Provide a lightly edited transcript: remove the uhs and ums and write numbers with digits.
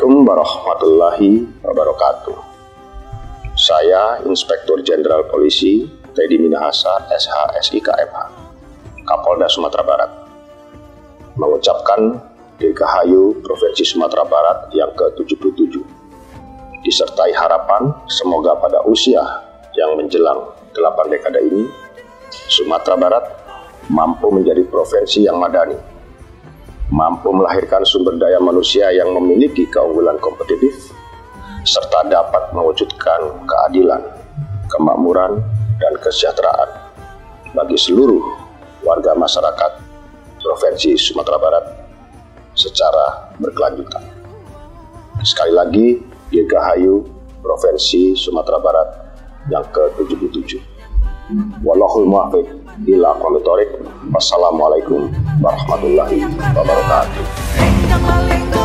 Assalamualaikum warahmatullahi wabarakatuh. Saya Inspektur Jenderal Polisi Teddy Minahasa, SH, SIK, MH, Kapolda Sumatera Barat, mengucapkan Dirgahayu Provinsi Sumatera Barat yang ke-77, disertai harapan semoga pada usia yang menjelang 8 dekade ini, Sumatera Barat mampu menjadi provinsi yang madani, mampu melahirkan sumber daya manusia yang memiliki keunggulan kompetitif, serta dapat mewujudkan keadilan, kemakmuran, dan kesejahteraan bagi seluruh warga masyarakat Provinsi Sumatera Barat secara berkelanjutan. Sekali lagi, Dirgahayu Provinsi Sumatera Barat yang ke-77. Wallahul muwaffiq ila aqwamit thoriq. Wassalamualaikum warahmatullahi wabarakatuh.